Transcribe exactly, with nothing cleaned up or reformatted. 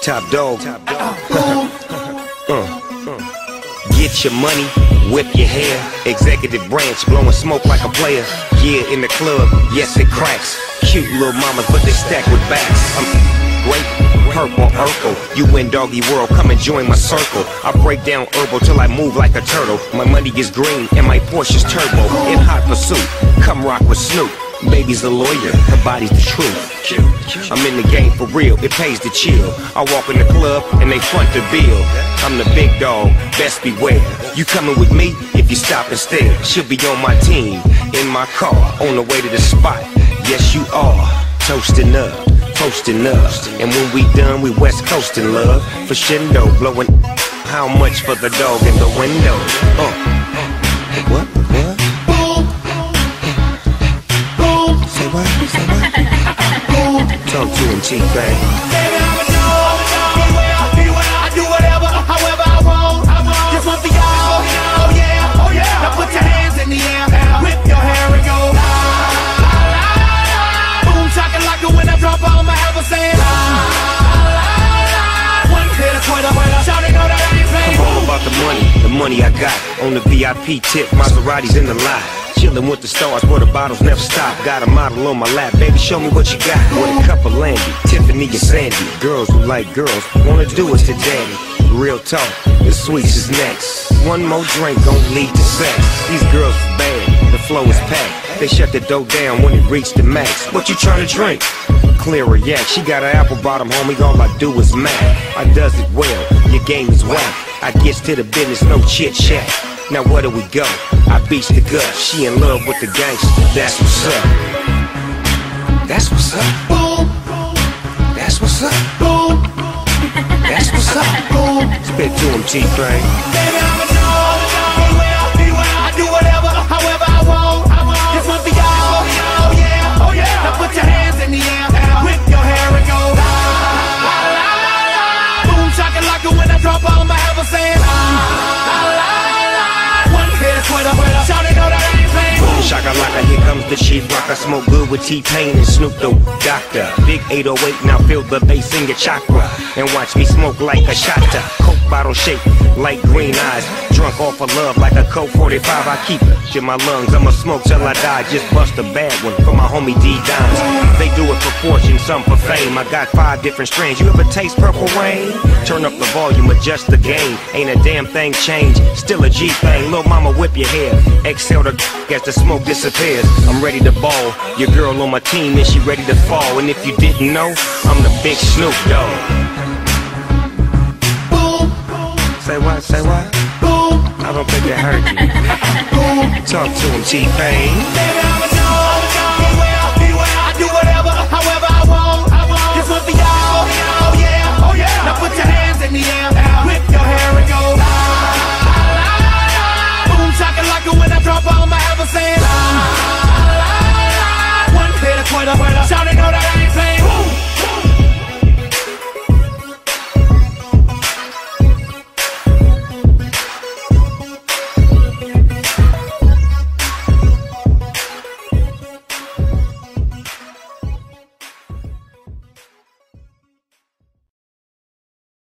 Top dog. uh, uh. Get your money, whip your hair. Executive branch, blowing smoke like a player. Yeah, in the club, yes it cracks. Cute little mamas, but they stack with backs. I'm great, purple, Urkel. You in doggy world, come and join my circle. I break down herbal till I move like a turtle. My money is green and my Porsche's turbo. In hot pursuit, come rock with Snoop. Baby's a lawyer, her body's the truth. I'm in the game for real, it pays to chill. I walk in the club and they front the bill. I'm the big dog, best beware. You coming with me if you stop and stare. She'll be on my team, in my car, on the way to the spot. Yes you are, toasting up, posting up. And when we done, we west coasting, love. For shindo, blowing how much for the dog in the window? Uh. What? What? Say what? Say what? Talk to him, T-Bang. Baby, I'm a dog, beware, beware. I do whatever, however I want. Just want the y'all, oh yeah, oh yeah. Now put your hands in the air, whip your hair and go la la la la. Boom, shakalaka when I drop on my ever saying la la la. One hit a Twitter, shout it, know that I ain't playing. I'm all about the money, the money I got. On the V I P tip, Maserati's in the lot. Chillin' with the stars where the bottles never stop. Got a model on my lap, baby, show me what you got. With a cup of Landy, Tiffany and Sandy. Girls who like girls, wanna do it to daddy. Real talk, the sweets is next. One more drink gon' lead to sex. These girls is bad, the flow is packed. They shut the door down when it reached the max. What you tryna drink? Clearer yak, she got an apple bottom, homie, all I do is mac. I does it well, your game is whack. I gets to the business, no chit chat. Now where do we go? I beats the gut. She in love with the gangster. That's what's up. That's what's up. Boom. That's what's up. Boom. That's what's up. Boom. Spit to him, T-Bang. Baby, I'm a dog, beware, beware. I do whatever, however I want. Just want the y'all, oh yeah, oh yeah. Now put your hands in the air, whip your hair and go la la la la. Boom, shakalaka when I drop on my ever saying la la la. Shout it, know that I ain't playing. Boom, shakalaka, here comes the chief rock. I smoke good with T-Pain and Snoop the Doctor. Big eight oh eight, now feel the bass in your chakra. And watch me smoke like a shotta. Coke bottle shaped like green eyes. Drunk off of love like a Coke forty-five. I keep it in my lungs, I'ma smoke till I die. Just bust a bad one for my homie D-Dimes. They do it for fortune, some for fame. I got five different strains. You ever taste Purple Rain? Turn up the volume, adjust the gain. Ain't a damn thing changed, still a G-thing. Lil' mama whip your hair, exhale the as the smoke disappears. I'm ready to ball, your girl on my team and she ready to fall. And if you didn't know, I'm the big Snoop Dogg. Boom. Say what, say what? Boom. I don't think they heard you. Boom. Talk to him, T-Pain. Baby, I'm a